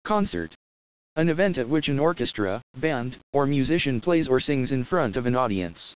Concert. An event at which an orchestra, band, or musician plays or sings in front of an audience.